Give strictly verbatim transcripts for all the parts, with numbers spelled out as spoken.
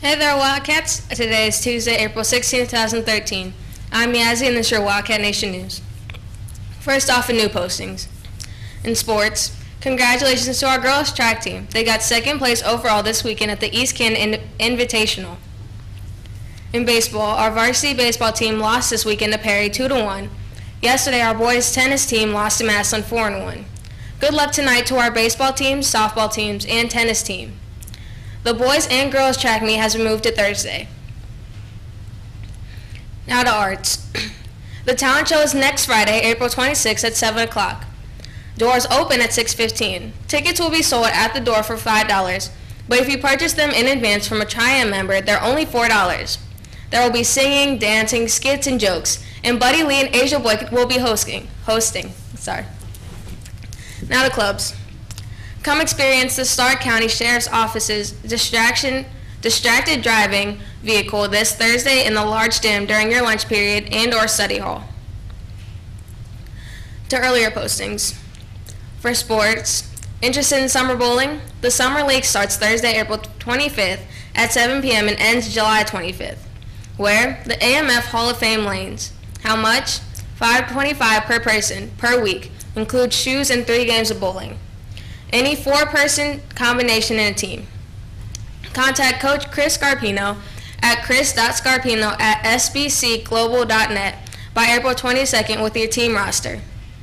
Hey there, Wildcats. Today is Tuesday, April sixteenth, two thousand thirteen. I'm Yazzie, and this is your Wildcat Nation News. First off, in new postings. In sports, congratulations to our girls track team. They got second place overall this weekend at the East Canton Invitational. In baseball, our varsity baseball team lost this weekend to Perry two to one. Yesterday, our boys tennis team lost to Massillon four to one. Good luck tonight to our baseball teams, softball teams, and tennis team. The boys and girls track meet has been moved to Thursday. Now to arts. The talent show is next Friday, April twenty-sixth at seven o'clock. Doors open at six fifteen. Tickets will be sold at the door for five dollars, but if you purchase them in advance from a Triumph member, they're only four dollars. There will be singing, dancing, skits, and jokes, and Buddy Lee and Asia Boyd will be hosting. hosting. Sorry. Now to clubs. Come experience the Stark County Sheriff's Office's distraction, distracted driving vehicle this Thursday in the large gym during your lunch period and or study hall. To earlier postings. For sports, interested in summer bowling? The Summer League starts Thursday, April twenty-fifth at seven p m and ends July twenty-fifth. Where? The A M F Hall of Fame lanes. How much? five twenty-five per person per week. Includes shoes and three games of bowling. Any four-person combination in a team. Contact Coach Chris Scarpino at chris dot scarpino at s b c global dot net by April twenty-second with your team roster.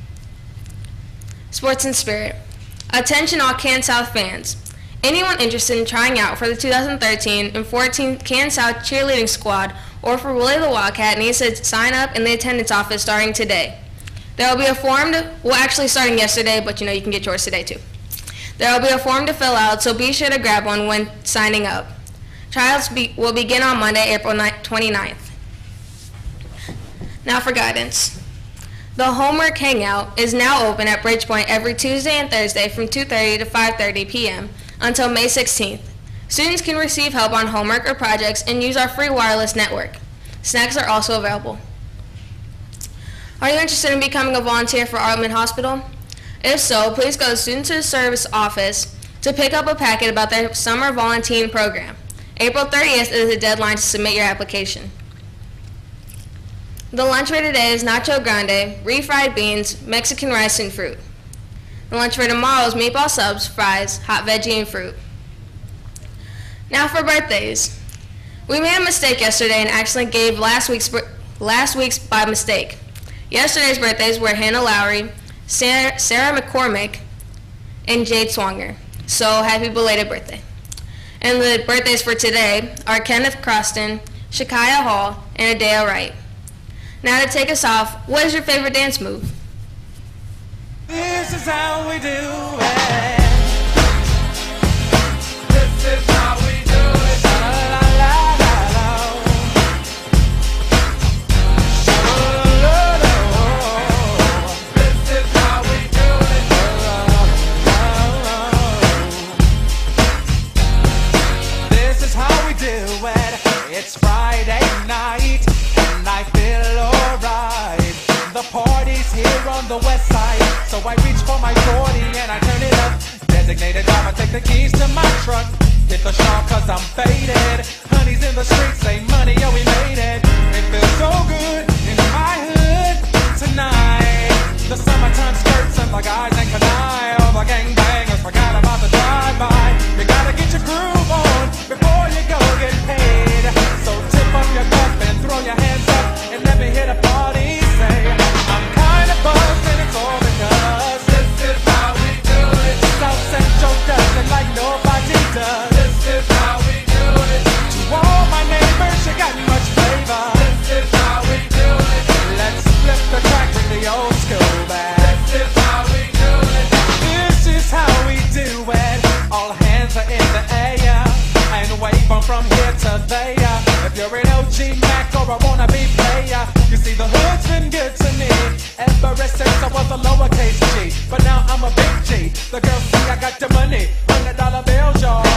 Sports and Spirit. Attention all Can South fans. Anyone interested in trying out for the two thousand thirteen and fourteen Can South cheerleading squad or for Willie the Wildcat needs to sign up in the attendance office starting today. There will be a form to, well actually starting yesterday, but you know you can get yours today too. There will be a form to fill out, so be sure to grab one when signing up. Trials be, will begin on Monday, April twenty-ninth. Now for guidance. The Homework Hangout is now open at Bridgepoint every Tuesday and Thursday from two thirty to five thirty p m until May sixteenth. Students can receive help on homework or projects and use our free wireless network. Snacks are also available. Are you interested in becoming a volunteer for Aardman Hospital? If so, please go to Student Service Office to pick up a packet about their summer volunteering program. April thirtieth is the deadline to submit your application. The lunch for today is nacho grande, refried beans, Mexican rice, and fruit. The lunch for tomorrow is meatball subs, fries, hot veggie, and fruit. Now for birthdays. We made a mistake yesterday and accidentally gave last week's, last week's by mistake. Yesterday's birthdays were Hannah Lowry, Sarah, Sarah McCormick, and Jade Swanger. So happy belated birthday. And the birthdays for today are Kenneth Croston, Shakaya Hall, and Adea Wright. Now to take us off, what is your favorite dance move? This is how we do it. This is how we do it. La, la, la, la, la. This is how we do it. This is how we do it. It's Friday night and I feel alright. The party's here on the west side, so I reach for my forty and I turn it up. Designated driver, take the keys to my truck. Hit the shop cause I'm faded. Honey's in the streets, say money, yo we made it. It feels so good in my hood tonight. The summertime skirts and the guys ain't canine. All the gangbangers forgot about the drive-by. You gotta get your groove on before you go get paid. So tip up your cup and throw your hands up and let me hit a party. Say I'm kinda buzzed and it's all because this is how we do it. South Central does it like nobody does. This is how we do it. To all my neighbors, you got much flavor. This is how we do it. Let's flip the track, bring the old school back. This is how we do it. This is how we do it. All hands are in the air and wave them from here to there. If you're an O G Mac or a wannabe player, you see the hood's been good to me ever since I was a lowercase G. But now I'm a big G. The girls see I got the money, hundred dollar bills, y'all.